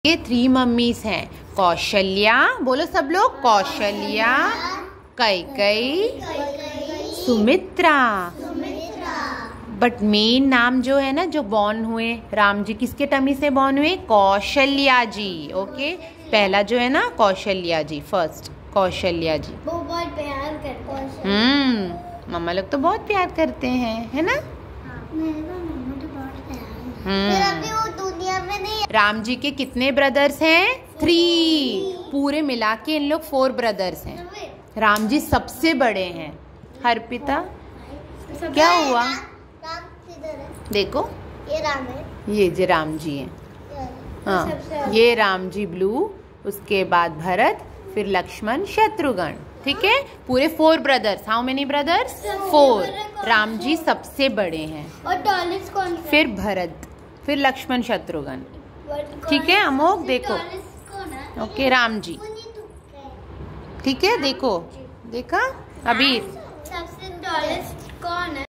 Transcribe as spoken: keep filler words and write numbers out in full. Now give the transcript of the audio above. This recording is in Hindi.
ये थ्री मम्मीज हैं। कौशल्या, बोलो सब लोग, कौशल्या, कैकेयी, सुमित्रा। बट मेन नाम जो है ना, जो बॉर्न हुए राम जी, किसके टमी से बॉर्न हुए? कौशल्या जी। ओके, पहला जो है ना कौशल्या जी, फर्स्ट कौशल्या जी। वो बहुत प्यार करते हैं। हम्म, मम्मा लोग तो बहुत प्यार करते हैं, है ना? मम्मा तो बहुत प्यार। हम्म। फिर अभी वो दुनिया में नहीं। राम जी के कितने ब्रदर्स हैं? थ्री। पूरे मिला के इन लोग फोर ब्रदर्स हैं। राम जी सबसे बड़े हैं। हर पिता क्या हुआ? राम किधर है? देखो, ये राम है। ये जो राम जी हैं। हाँ, ये राम जी ब्लू, उसके बाद भरत, फिर लक्ष्मण, शत्रुघ्न। ठीक है, पूरे four brothers. How many brothers? Four. Ram ji सबसे बड़े हैं। और टॉलेस्ट कौन सा? फिर भरत, फिर लक्ष्मण, शत्रुघ्न। ठीक है अमोक, देखो। ओके, राम जी। ठीक है, देखो, देखा अभी। सबसे टॉलेस्ट कौन है?